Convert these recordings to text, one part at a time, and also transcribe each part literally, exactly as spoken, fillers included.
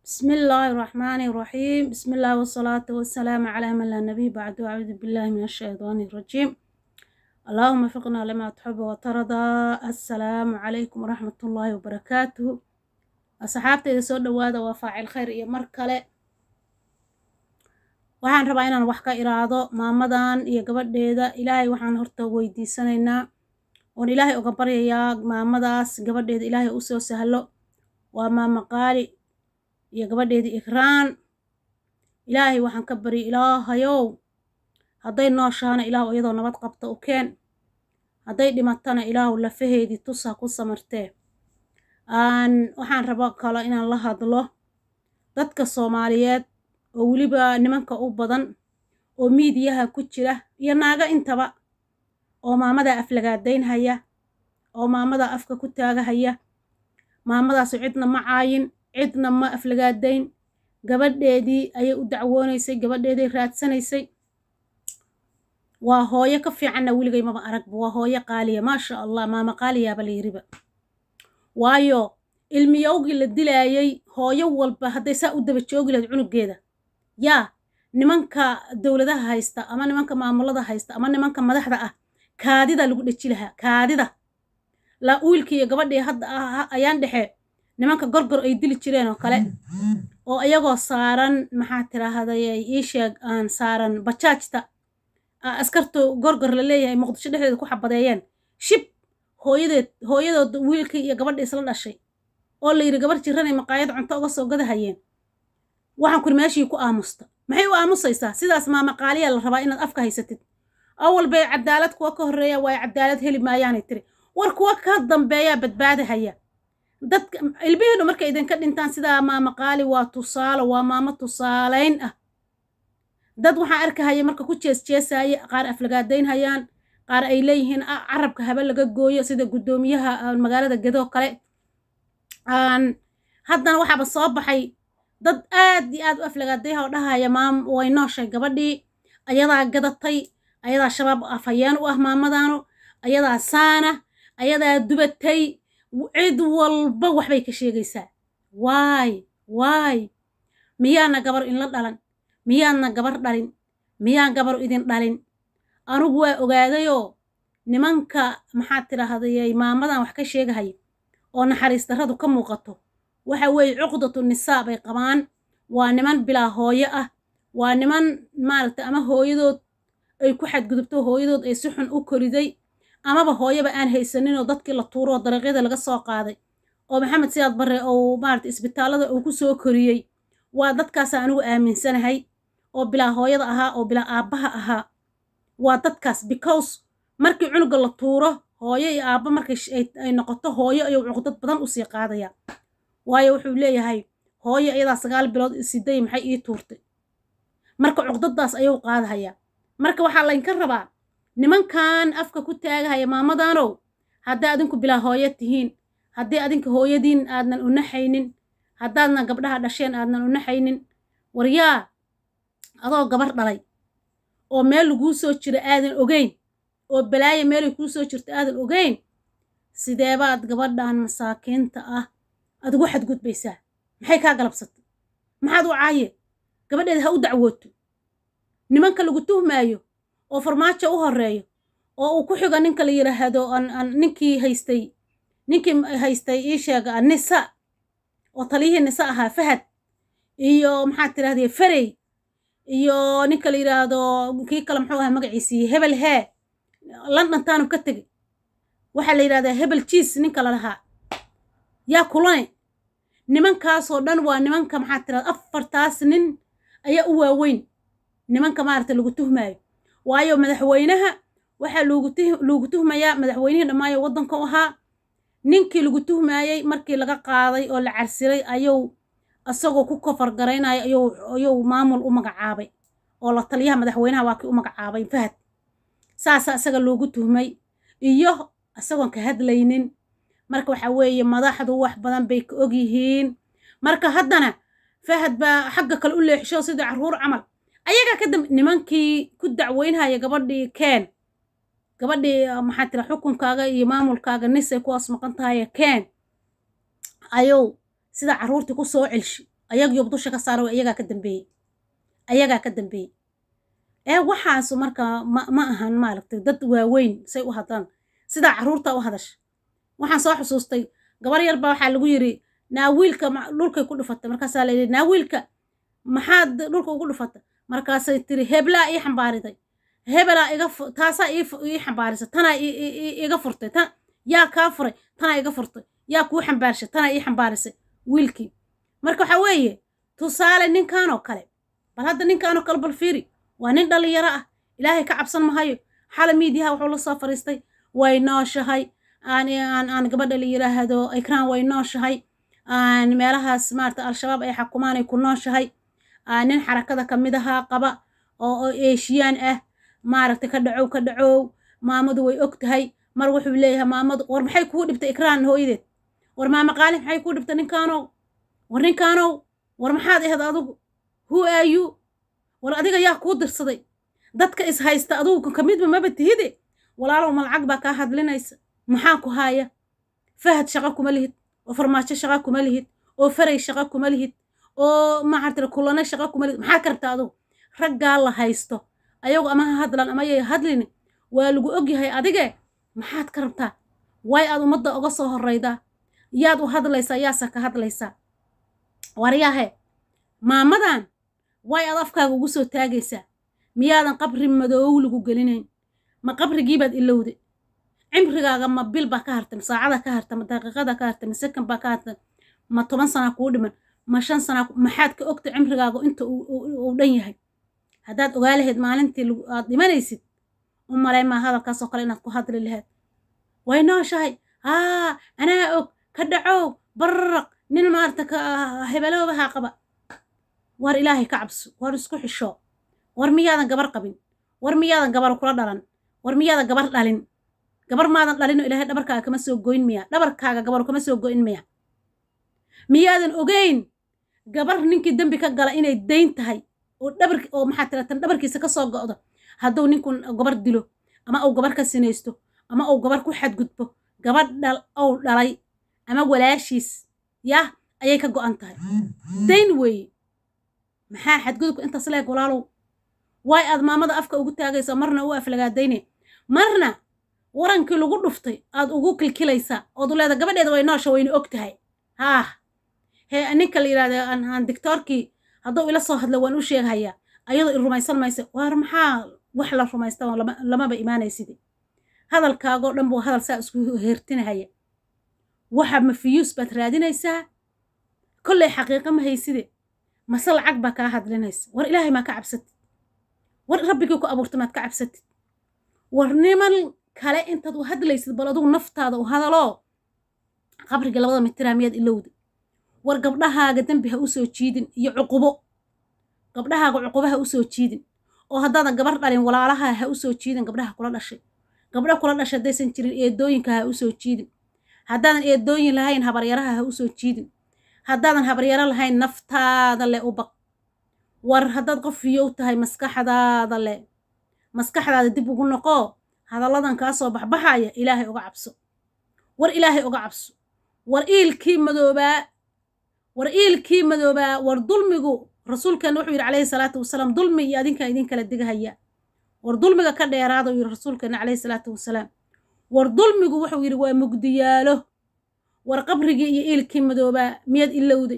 بسم الله الرحمن الرحيم. بسم الله والصلاة والسلام على من لا نبي بعد. أعوذ بالله من الشيطان الرجيم. اللهم وفقنا لما تحب وترضى. السلام عليكم ورحمة الله وبركاته. أصحابتي إذا سود وادا وفاعل خير إيه مركلة waxaan rabaa inaan wax ka iraado maamadan iyo gabadheeda. Ilaahay waxaan horta weydiisanaynaa oon ilaahay uga baryayaa maamadaas gabadheeda ilaahay u soo sahlo. waa maama qaali iyo gabadheeda ikraan. ilaahay waxaan ka bari ilaahayow hadday nooshaana ilaahu iyadoo nabad qabta u keen, hadday dhimatana ilaahu lafaheedii tusa ku samartee. aan waxaan rabaa kale inaan la hadlo dadka Soomaaliyeed oo weliba nimanka u badan oo miidiyaha ku jira iyo naaga intaba oo maamada aflagaadeyn haya oo maamada afka ku taagahaya. maamadaas cidna ma caayin, cidna ma aflagaadeyn. gabadheedii ayay u dacwoonaysay, gabadheeday raadsanaysay. waa hooyo ka fiicanna weligay maba aragba. waa hooyo qaaliya maasha Allah. maama qaaliyaaba la yiriba, waayo ilmiyowgii la dilaayay hooyo walba hadday saa u daba joogi lahayd cunugeeda, yaa nimanka dowladaha haysta ama nimanka maamulada haysta ama nimanka madaxda ah kaadida lagu dhaji lahaa. kaadida la wiilkii iyo gabadhii hadda ayaan dhexe nimanka gorgor ay dili jireen oo kale, oo iyagoo saaran maxaa tiraahday ii sheeg aan saaran bajaajta askartu gorgor la leeyahay Muqdisho dhexdeeda ku xabadeeyeen shib hooyadeed hooyadood wiilkii iyo gabadhii isla dhashay oo la yiri gabar jiranay maqaayad cunto uga soo gadahayeen. waxaan ku meeshii ku aamusta. maxay u aamusaysaa? sidaas maama qaaliya la rabaa inaad afka haysatid. awal bay cadaalad kuwa ka horeeya way cadaalad heli maayaan tiri. war kuwa ka dambeeya badbaadahaya. dadka ilbihiinu markay idinka dhintaan sida maama qaali waa tusaale, waa maama tusaaleyn ah. dad waxaan arkahaya marka ku jees jeesay qaar aflagaadeyn hayaan, qaar ay leeyihiin carabka haba laga gooyo sida gudoomiyaha magaalada Gedo kale. aan haddana waxaaba soo baxay dad aad iyo aad u aflagaadeeya oo dhahaya maam way nooshay gabadhii, ayadaa gadatay, ayadaa shabaab afhayeen u ah maamadaano, ayadaa saana, ayadaa dubatay. cid walba waxbay ka sheegaysaa. waay waay miyaana gabar in la dhalan? miyaana gabar dhalin? miyaan gabar idin dhalin? anugu waa ogaadayoo nimanka maxaa tiraahday maamadan wax ka sheegahay oo naxariis darradu ka muuqato waxa weeye cuqdatu nisaa bay qabaan. waa niman bilaa hooyo ah, waa niman maaragtay ama hooyadood ay ku xadgudubto, hooyadood ay si xun u koriday, amaba hooyaba aan haysanin oo dadkii la tuuro oo dariiqyada laga soo qaaday oo Maxamed Siyaad Barre oo maaragtay isbitaalada uu ku soo koriyey. waa dadkaas anigu aaminsanahay oo bilaa hooyada ahaa oo bilaa aabbaha ahaa. waa dadkaas because markii cunuga la tuuro hooyo iyo aabba markay ay noqoto hooyo ayuu cuqdad badan u sii qaadaya. waayo wuxuu leeyahay hooyo iyadaa sagaal bilood siday maxay ii tuurtay, marka cuqdadaas ayuu qaadahaya. marka waxaa laynka rabaa nimankan afka ku taagahaya maamadaanow hadday adinku bilaa hooyo tihiin, haddii adinka hooyadiin aadnan u naxaynin, haddaadna gabdhaha dhasheen aadnan u naxaynin, waryaa adoo gabar dhalay oo meel laguu soo jiro aadan ogeyn oo balaayo meelay kuu soo jirto aadan ogeyn, sideebaad gabadhan masaakiinta ah aad ugu xadgudbaysaa? maxay kaa galabsatay? maxaad u caaye? gabadheeda ha u dacwooto. nimanka lagu tuhmaayo oo farmaajo u horeeyo oo uu ku xigo ninka la yiraahdo ninkii haystay ninkii haystay ii sheega nisa oo taliyihii nisa ahaa Fahad iyo maxaa tiraahday Farey iyo ninka la yiraahdo kii kale muxuu ahaa magaciisii hebel hee London taanu ka tagay waxa la yiraahdaa hebel cheese ninka la lahaa yaa kulane. nimankaasoo dhan waa nimanka maxaa tiraahdaa afartaas nin ayaa u waaweyn nimanka maaragtay lagu tuhmaayo. waayo madaxweynaha waxa lagu lagu tuhmayaa madaxweynihii dhamaayo waddanka u ahaa. ninkii lagu tuhmayay markii laga qaaday oo la carsiray ayuu asagoo ku kofar gareynayo ayuu ayuu maamul u magacaabay oo la taliyaha madaxweynaha waa kii u magacaabay Fahad. saasa asaga loogu tuhmay iyo asagoon ka hadlaynin. marka waxa weeye madaxdu wax badan bay ka og yihiin. marka haddana Fahad baa xagga kale u leexisho sida caruur camal ayaga ka dam nimankii ku dacweynaya gabadhii keen gabadhii maxaa tira xukunkaaga iyo maamulkaaga nisay kuwaas maqan tahay keen ayuu sida caruurtii ku soo celshi ayag yob dusha ka saaro ayagaa ka dambeeyey ayagaa ka dambeeyey ee waxaasu markaa ma ma ahan maaragtay dad waaweyn say u hadlaan sidaa carruurta u hadasha waxaan soo xusuustay gabar yar baa waxaa lagu yidhi naawiilka dhulkay ku dhufatay markaasaa la yidhi naawiilka maxaad dhulka ugu dhufata markaasay tiri heblaa ii xambaariday hebelaa iga taasaa ii xambaarisay tanaa iga furtay tan yaa kaa furay tanaa iga furtay yaa kuu xambaarshay tanaa ii xambaarisay wiilkii marka waxaa weeye tusaale ninkanoo kale bal hadda ninkanoo kale bal fiiri waa nin dhalinyaro ah ilaahay ka cabsan mahayo xala miidiyaha wuxuu la soo fariistay way nooshahay aan aan aan gabadha la yiraahdo ikraan way nooshahay aan meelahaas maarta al-shabaab ay xukumaan ay ku nooshahay aan nin xarakada kamid ahaa qaba oo eeshiyaan ah maaragtay ka dhacow ka dhacow maamadu way og tahay mar wuxuu leeyahay maamadu war maxay kuu dhibtay ikraan hooyadeed war maama qaali maxay kuu dhibtay ninkaanow war ninkaanow war maxaad ahayd adigu who are you war adiga yaa kuu dirsaday dadka is haysta adigu kamidba maba tihide walaalow malcag baa kaa hadlinaysa maxaa ku haaya fahad shaqo kuma lihid oo farmaajo shaqo kuma lihid oo faray shaqo kuma lihid oo maartay kulana shaqo kuma lihid maxaa kartaa adigu raggaa la haysto ayagu ama ha hadlan ama yay hadlin waa lagu ogyahay adige maxaad ka rabtaa way aad umada uga soo horeydaa yaad u hadlaysaa yaasa ka hadlaysaa waryahe maamadan way aad afkaaga ugu soo taagaysaa miyaadan qabri madoow lagu gelinayn ma qabrigiibaad ilowday cimrigaaga ma bil baa ka hartay saacada ka hartay ma daqiiqada ka hartay ma second baa ka hartay ma toban sano kuu dhiman ma shan sano maxaad ka ogtay cimrigaaga inta uu dhan yahay haddaad ogaa lahayd maalintii aad dhimanaysid u malay maa hadalkaasoo kale inaad ku hadli lahayd way nooshahay haa anaa og ka dhacow barraq nin maarta ka hebeloobaha qaba war ilaahay ka cabso war isku xisho war miyaadan gabar qabin war miyaadan gabar kula dhalan war miyaadan gabar dhalin gabar maadan dhalin oo ilaahay dhabarkaaga kama soo goyn miya dhabarkaaga gabar kama soo goyn miya miyaadan ogeyn gabar ninkii dambi ka gala inay dayn tahay oo dhabar oo maxaa tiratan dhabarkiisa ka soo go'do hadduu ninku gabar dilo ama uu gabar ka sinaysto ama uu gabar ku xadgudbo gabadh dhal oo dhalay ama walaashiis yaa ayay ka go'an tahay dayn weeye maxaa xadgudubka intaas leeg walaalow way aad maamada afka ugu taagaysa marna u aflagaadayne marna warankii lagu dhuftay aad ugu kilkilaysaa ood u leedahay gabadheeda way noosha wayna og tahay haa hee ninka la yidhahda aan dictoorkii hadduu ila soo hadla waan u sheegahayaa ayadoo i rumaysan maysa waar maxaa wax la rumaysta lamaba imaanaysid hadalkaagoo dhan buu hadal saa isku heertinahaya waxa mafiyuus baad raadinaysaa kolley xaqiiqa ma hayside mase lacag baa kaa hadlinaysa war ilaahay maa ka cabsatid war rabbigii ku abuurta maad ka cabsatid war niman kale intaad u hadlaysid bal adugu naftaada u hadaloo qabriga labada mitira miyaad ilowda war gabdhahaaga dambi ha u soo jiidin iyo cuqubo gabdhahaaga cuqubo ha u soo jiidin oo haddaadan gabar dhalin walaalaha ha u soo jiidin gabdhaha kula dhashay gabdha kula dhashay haddaysan jirin eedooyinka ha u soo jiidin haddaadan eedooyin lahayn habaryaraha ha u soo jiidin haddaadan habaryaro lahayn naftaada le u baq war haddaad qof fiyow tahay maskaxdaada le maskaxdaada dib ugu noqo hadalladan kaa soo baxbaxaya ilaahay uga cabso war ilaahay uga cabso war iilkii madoobaa war iilkii madoobaa war dulmigu rasuulkeena wuxuu yidhi calayhi salaatu wasalaam dulmi iyo adinkaa idin kala digahaya war dulmiga ka dheeraada uu yidhi rasuulkeena calayhi salaatu wasalaam war dulmigu wuxuu yidhi waa mugdiyaalo war qabrigii iyo iilkii madoobaa miyaad ilowday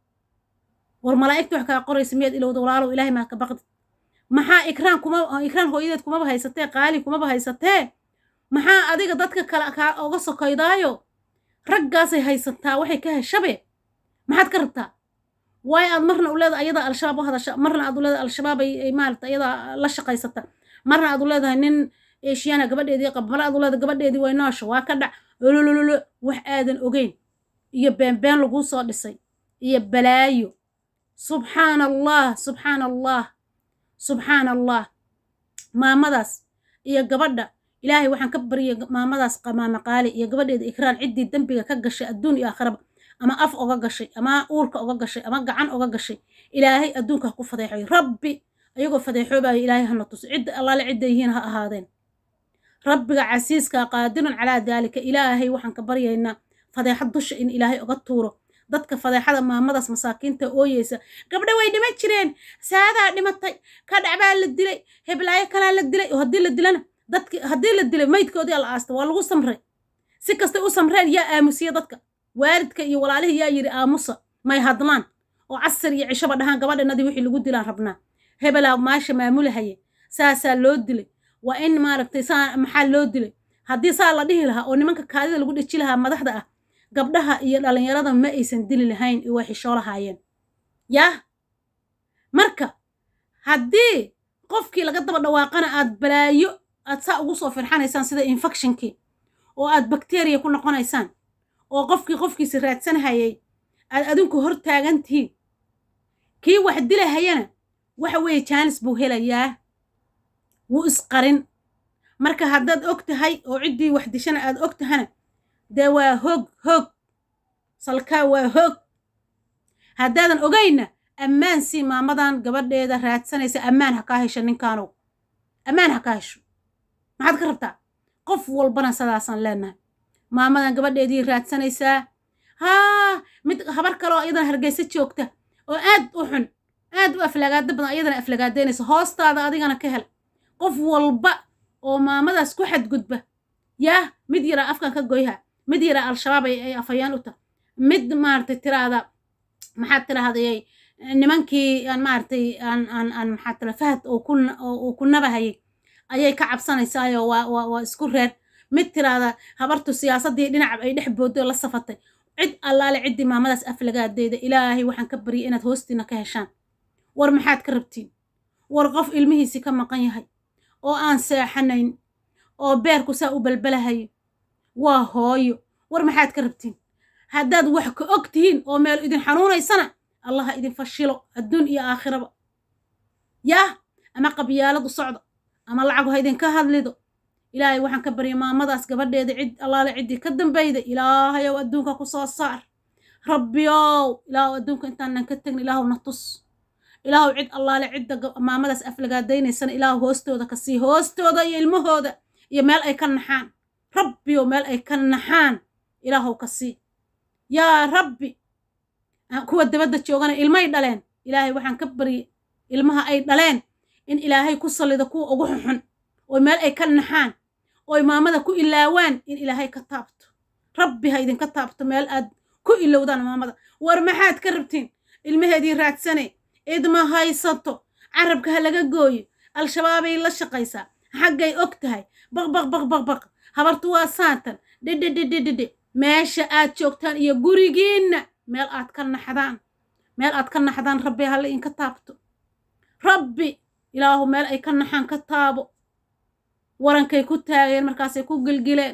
war malaa'igta wax kaa qoraysa miyaad ilowday walaalow ilaahay maa ka baqdi maxaa ikraan kuma ikraan hooyadeed kumaba haysatee qaali kumaba haysatee maxaa adiga dadka kale kaa oga sokaydaayo raggaasay haysataa waxay ka heshabe maxaad ka rabtaa waay aad marna u leedahay ayada al-shabaab u hadasha marna aad u leedahay al-shabaab ay maarata ayada la shaqaysata marna aad u leedahay nin eeshiyana gabadheedii qab marna aad u leedahay gabadheedii way noosha waa ka dhac ololololo wax aadan ogeyn iyo beenbeen laguu soo dhisay iyo balaayo subxaana allah subxaana allah subxaana allah maamadaas iyo gabadha ilaahay waxaan ka baryay maamadaas maama qaali iyo gabadheeda ikraan ciddii dembiga ka gashay adduun iyo aakhiraba ama af oga gashay ama uurka oga gashay ama gacan oga gashay ilaahay adduunka ku fadeexay rabbi ayagoo fadeexoobayo ilaahay hana tus cidda allaale cidda yihiin ha ahaadeen rabbiga casiiska qaadirun calaa daalika ilaahay waxaan ka baryaynaa fadeexad dusha in ilaahay oga tuuro dadka fadeexada maamadaas masaakiinta ooyeysa gabdha way dhiman jireen saadaa dhimatay ka dhacbaa la dilay heblaayo kalaa la dilay oo haddii la dilana dadki haddii la dilay maydkoodii la aasta waa lagu samray si kastay u samreen yaa aamusiya dadka waalidka iyo walaalihii yaa yidhi aamusa may hadlaan oo casar iyo cishaba dhahaan gabadhanadii wixii lagu dilaan rabnaa hebelaa maasha maamulahaye saasaa loo dilay waa in maaragtay saa maxaa loo dilay haddii saa la dhihi lahaa oo nimanka kaadida lagu dhiji lahaa madaxda ah gabdhaha iyo dhalinyarada ma aysan dili lahayn iyo way xishoo lahaayeen yaa marka haddii qofkii laga daba dhawaaqana aad balaayo aad saa ugu soo firxanaysaan sida infectionkii oo aad bacteria ku noqonaysaan oo qofkii qofkiisa raadsanhayay aad adinku hor taagan tihiin kii wax dilahayana waxa weeye jaanis buu helayaa wuu isqarin marka haddaad og tahay oo ciddii wax dishana aad og tahana dee waa hoog hoog salkaa waa hoog haddaadan ogayna ammaan sii maamadan gabadheeda raadsanaysa ammaan ha kaa hesho ninkaanow ammaan ha kaa hesho maxaad ka rabtaa qof walbana sidaasaan leenahay maamadan gabadheedii raadsanaysaa haa mid habar kaloo iyadana hargeysa joogta oo aad u xun aad u aflagaada badan iyadana aflagaadeynaysa hoostaada adigana ka hel qof walba oo maamadaas ku xadgudba yaa mid yaraa afkan ka goyha mid yaraa al-shabaab ay afayaan u tahay mid maaragtay tiraada maxaad tirahdayay nimankii aan maaragtay aan aan aan maxaad tira fahad oo ku oo ku nabahayay ayay ka cabsanaysaayo waa waa waa isku reer mid tiraada habartu siyaasadii dhinac ay dhex booddo la safatay cid allaale ciddii maamadaas aflagaadeeda ilaahay waxaan ka baryay inaad hoostiina ka heshaan war maxaad ka rabtiin war qof ilmihiisii ka maqan yahay oo aan seexanayn oo beerku saa u balbalahay waa hooyo war maxaad ka rabtiin haddaad wax ka og tihiin oo meel idin xanuunaysana allaha idin fashilo adduun iyo aakhiraba yaa ama qabyaaladu socda ama lacagu ha idinka hadlido ilaahay waxaan ka baryay maamadaas gabadheeda cid allaale ciddii ka dambayda ilaahayow adduunka ku soo saar rabbiyow ilaahow adduunka intaanan ka tagin ilaahow na tus ilaahow cid allaale cidda maamadaas aflagaadaynaysana ilaahow hoostooda ka sii hoostooda iyo ilmahooda iyo meel ay ka naxaan rabbiyow meel ay ka naxaan ilaahow ka sii yaa rabbi kuwa dabadda joogana ilmay dhaleen ilaahay waxaan ka baryay ilmaha ay dhaleen in ilaahay ku salido kuwa ugu xun oo meel ay ka naxaan oo maamada ku ilaawaan in ilaahay ka taabto rabbi ha idinka taabto meel aad ku ilowdaan maamada war maxaad ka rabtiin ilmaheedii raadsane idma haysato carabka ha laga gooyo al-shabaabay la shaqaysaa xaggay og tahay baq baq baq baq baq habartu waa saatan dhidhidhidhidhidhi meesha aad joogtaan iyo gurigiinna meel aad ka naxdaan meel aad ka naxdaan rabbi hala inka taabto rabbi ilaahu meel ay ka naxaan ka taabo warankay ku taageen markaasay ku gilgileen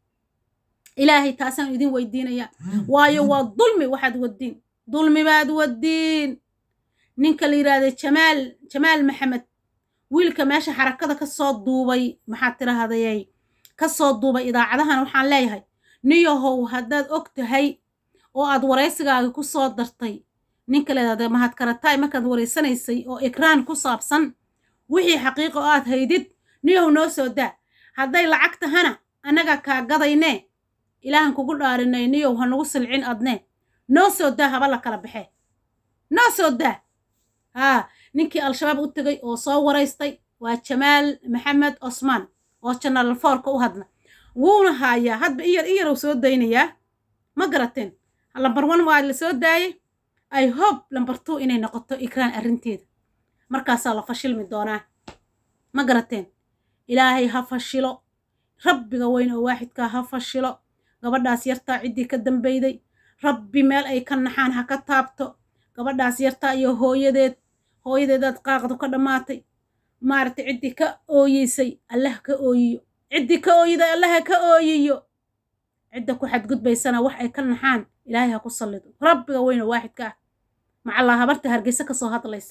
ilaahay taasaan idin weydiinayaa waayo waa dulmi waxaad wadiin dulmi baad wadiin ninka la yidhaahday jamaal jamaal maxamed wiilka meesha xarakada ka soo duubay maxaad tirahdayay ka soo duubay idaacadahan waxaan leeyahay niyahow haddaad og tahay oo aad waraysigaaga ku soo dartay ninka leedaada mahad karataay markaad waraysanaysay oo ikraan ku saabsan wixii xaqiiqo aad haydid niyahow noo soo daa hadday lacag tahana annaga kaa gadaynee ilaahan kugu dhaarinay niyow ha nagu silcin adnee noo soo daa haba la kala baxee noo soo daa haa ninkii al-shabaab u tegay oo soo waraystay waa jamaal maxamed cosmaan oo channel four-ka u hadna wuuna haayaa hadba iyar iyarow soo daynayaa ma garateen lambar one waa la soo daayay I hope lambar two inay noqoto ikraan arrinteeda markaasaa la fashilmi doonaa ma garateen ilaahay ha fashilo rabbiga weyn oo waaxidkaa ha fashilo gabadhaas yartaa ciddii ka dambayday rabbi meel ay ka naxaan ha ka taabto gabadhaas yartaa iyo hooyadeed hooyadeedaad qaaqdu ka dhammaatay maaragtay ciddii ka ooyeysay allah ka ooyiyo ciddii ka ooyiday allaha ka ooyiyo cidda ku xadgudbaysana wax ay ka naxaan ilaahay ha ku sallido rabbiga weyn oo waaxidka ah macallaa habarta hargeysa ka soo hadlaysa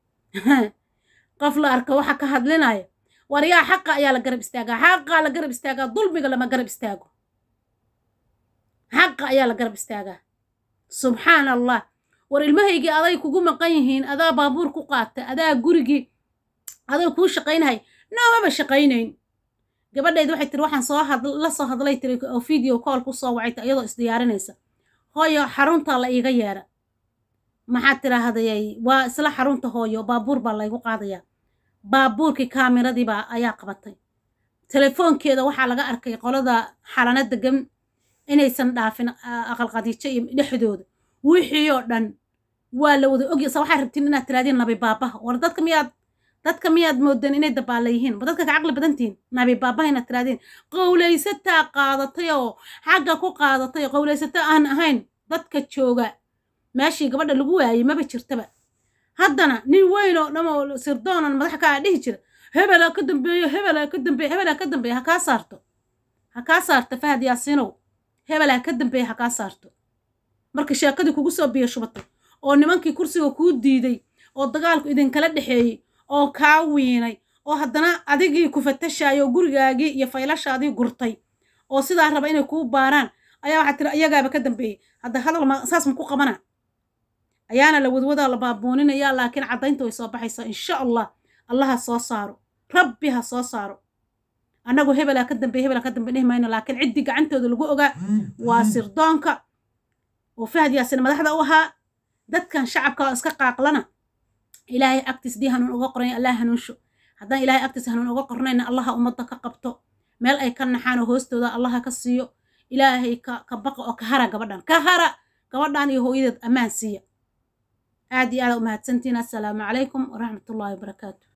qof la arka waxa ka hadlinaya war yaa xaqa ayaa la garab istaagaa xaqa la garab istaagaa dulmiga lama garab istaago xaqa ayaa la garab istaagaa subxaan allah war ilmahaygii aday kugu maqan yihiin adaa baabuur ku qaata adaa gurigii aday kuu shaqaynahay noomaba shaqaynayn gabadheed waxay tiri waxaan soo la soo hadlay tiri oo video call ku soo wacay iyadoo isdiyaarinaysa hooyo xarunta la iiga yeera maxaa tiraahday waa isla xarunta hooyo baabuur baa laygu qaadaya baabuurkii kaamiradii baa ayaa qabatay telefoonkeeda waxaa laga arkay qolada xalana degan inaysan dhaafin aqal qadiijo iyo dhexdooda wixii oo dhan waa la wada ogyahay waxay rabtiin inaad tiraadeen nabi baabaha war dadka miyaad dadka miyaad moodeen inay dabaala yihiin ma dadka ka caqli badan tihiin nabi baabaha inaad tiraadeen qowlaysataa qaadatay oo xagga ku qaadatay qowlaysata aan ahayn dadka jooga meeshii gabadha lagu waayay maba jirtaba haddana nin weyn oo dhamo sirdoonan madax ka dhihi jira hebela ka dambeeyo hebela ka dambeeyo hebela ka dambeeyo ha kaa saarto ha kaa saarto Fahad Yaasiinow hebela ka dambeeyo ha kaa saarto marka sheekadii kugu soo biyo shubato oo nimankii kursiga kuu diiday oo dagaalku idin kala dhaxeeyay oo kaa wiinay oo haddana adigii ku fatashayo gurigaagii iyo faylashaadii gurtay oo sidaa raba inay kuu baaraan ayaa waxa tiri iyagaaba ka dambeeyay hadda hadal ma saas ma ku qabana ayaana la wadwada la baabuuninaya laakiin cadaynta way soo baxaysaa insha Allah Allah soo saaro rabbi ha soo saaro anagu hebela ka dambeeyay hebela ka dambeeyay mayna laakiin ciddi gacantooda lagu ogaa waa sirdoonka oo Fahad Yaasiin madaxda u ahaa dadkan shacabka iska qaaqlana ilaahay agtiis dii hanuun uga qoray Allah hanuunsho haddaan ilaahay agtiis hanuun uga qornayna Allah ummadda ka qabto meel ay ka naxaan hoostooda Allah ka siiyo ilaahay ka ka baqa oo ka hara gabadhan ka hara gabadhan iyo hooyadeed amaan siiya aad iyo aad u mahadsantiin assalaamu calaykum wa rahmatullaahi wa barakaatuh